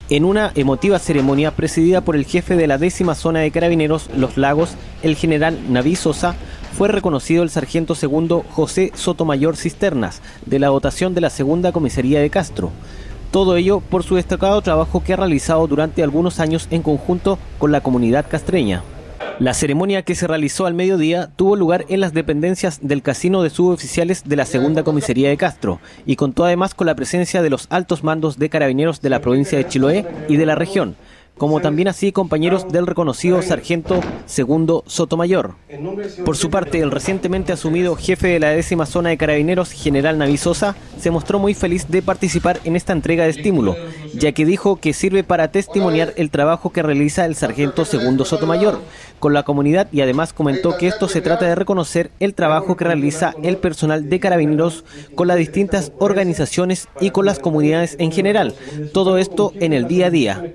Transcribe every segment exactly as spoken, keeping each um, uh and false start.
En una emotiva ceremonia presidida por el jefe de la décima zona de Carabineros Los Lagos, el general Naví Sosa, fue reconocido el sargento segundo José Sotomayor Cisternas, de la dotación de la segunda comisaría de Castro. Todo ello por su destacado trabajo que ha realizado durante algunos años en conjunto con la comunidad castreña. La ceremonia, que se realizó al mediodía, tuvo lugar en las dependencias del casino de suboficiales de la segunda comisaría de Castro y contó además con la presencia de los altos mandos de Carabineros de la provincia de Chiloé y de la región, como también así compañeros del reconocido sargento segundo Sotomayor. Por su parte, el recientemente asumido jefe de la décima zona de Carabineros, general Naví Sosa, se mostró muy feliz de participar en esta entrega de estímulo, ya que dijo que sirve para testimoniar el trabajo que realiza el sargento segundo Sotomayor con la comunidad, y además comentó que esto se trata de reconocer el trabajo que realiza el personal de Carabineros con las distintas organizaciones y con las comunidades en general, todo esto en el día a día.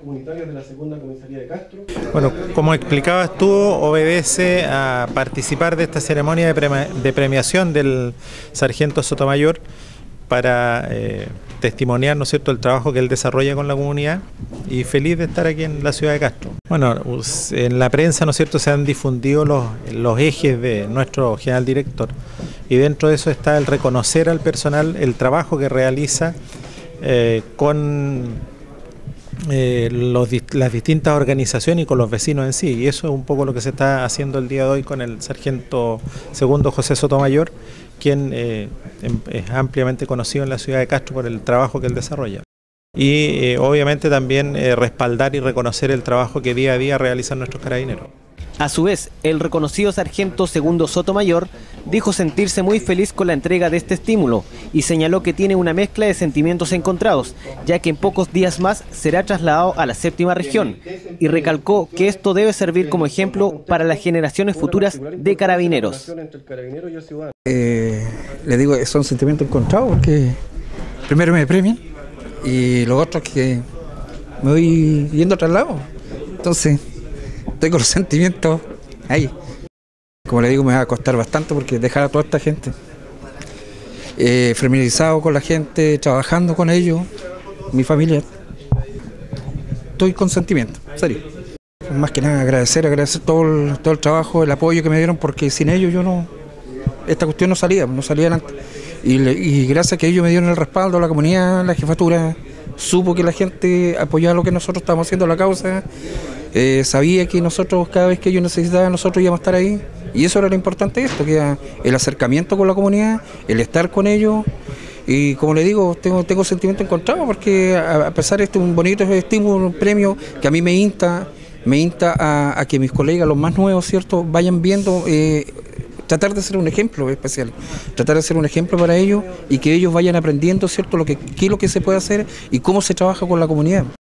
Bueno, como explicabas tú, obedece a participar de esta ceremonia de, premi de premiación del sargento Sotomayor para eh, testimoniar, ¿no es cierto?, el trabajo que él desarrolla con la comunidad, y feliz de estar aquí en la ciudad de Castro. Bueno, en la prensa, ¿no es cierto?, se han difundido los, los ejes de nuestro general director, y dentro de eso está el reconocer al personal el trabajo que realiza eh, con Eh, los, las distintas organizaciones y con los vecinos en sí, y eso es un poco lo que se está haciendo el día de hoy con el sargento segundo José Sotomayor, quien eh, es ampliamente conocido en la ciudad de Castro por el trabajo que él desarrolla. Y eh, obviamente también eh, respaldar y reconocer el trabajo que día a día realizan nuestros carabineros. A su vez, el reconocido sargento segundo Sotomayor dijo sentirse muy feliz con la entrega de este estímulo y señaló que tiene una mezcla de sentimientos encontrados, ya que en pocos días más será trasladado a la séptima región, y recalcó que esto debe servir como ejemplo para las generaciones futuras de carabineros. Eh, le digo, son sentimientos encontrados porque primero me premian y lo otro es que me voy yendo a traslado, entonces tengo los sentimientos ahí. Como le digo, me va a costar bastante porque dejar a toda esta gente eh, familiarizado con la gente, trabajando con ellos, mi familia. Estoy con sentimiento, en serio. Más que nada agradecer, agradecer todo el, todo el trabajo, el apoyo que me dieron, porque sin ellos yo no, esta cuestión no salía, no salía adelante. Y, le, y gracias a que ellos me dieron el respaldo, la comunidad, la jefatura, supo que la gente apoyaba lo que nosotros estábamos haciendo, la causa. Eh, sabía que nosotros, cada vez que ellos necesitaban, nosotros íbamos a estar ahí, y eso era lo importante de esto, que era el acercamiento con la comunidad, el estar con ellos. Y como le digo, tengo, tengo sentimiento encontrado porque a, a pesar de este un bonito estímulo, un premio que a mí me insta, me insta a, a que mis colegas, los más nuevos, ¿cierto?, vayan viendo, eh, tratar de ser un ejemplo especial, tratar de ser un ejemplo para ellos y que ellos vayan aprendiendo, ¿cierto?, lo que, qué es lo que se puede hacer y cómo se trabaja con la comunidad.